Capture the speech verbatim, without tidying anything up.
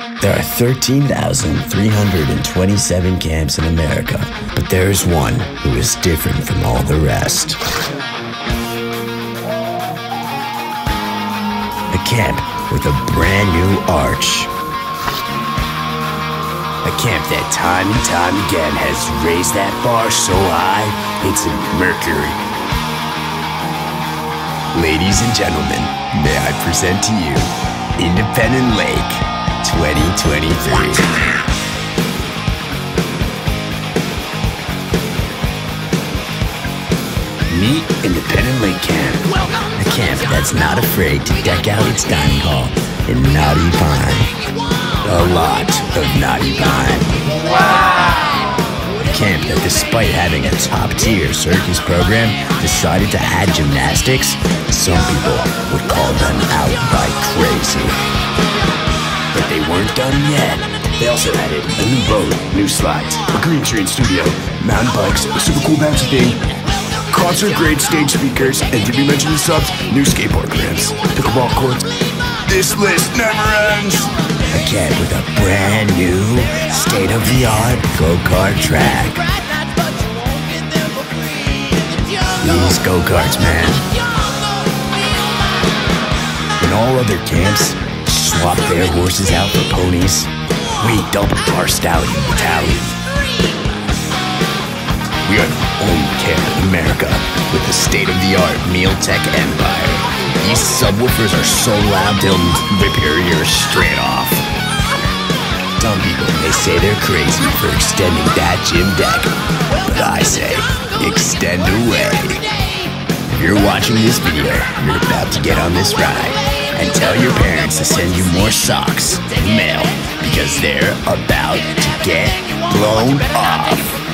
There are thirteen thousand three hundred twenty-seven camps in America, but there is one who is different from all the rest. A camp with a brand new arch. A camp that time and time again has raised that bar so high, it's a Mercury. Ladies and gentlemen, may I present to you Independent Lake twenty twenty-three. Meet Independent Lake Camp, a camp that's not afraid to deck out its dining hall in Knotty Pine. A lot of Knotty Pine. Wow! A camp that, despite having a top-tier circus program, decided to add gymnastics. Some people would call them outright crazy. But they weren't done yet. They also added a new boat, new slides, a green screen studio, mountain bikes, a super cool bouncy thing, concert-grade stage speakers, and did we mention the subs? New skateboard ramps, pickleball courts. This list never ends! A camp with a brand new, state-of-the-art go-kart track. These go-karts, man. When all other camps swap their horses out for ponies, we doubled our stallion battalion. We are the only camp in America with a state-of-the-art Meal-Tech empire. These subwoofers are so loud they'll rip your ears straight off. Some people may say they're crazy for extending that gym deck, but I say, extend away. If you're watching this video, you're about to get on this ride, and tell your parents to send you more socks in the mail, because they're about to get blown off.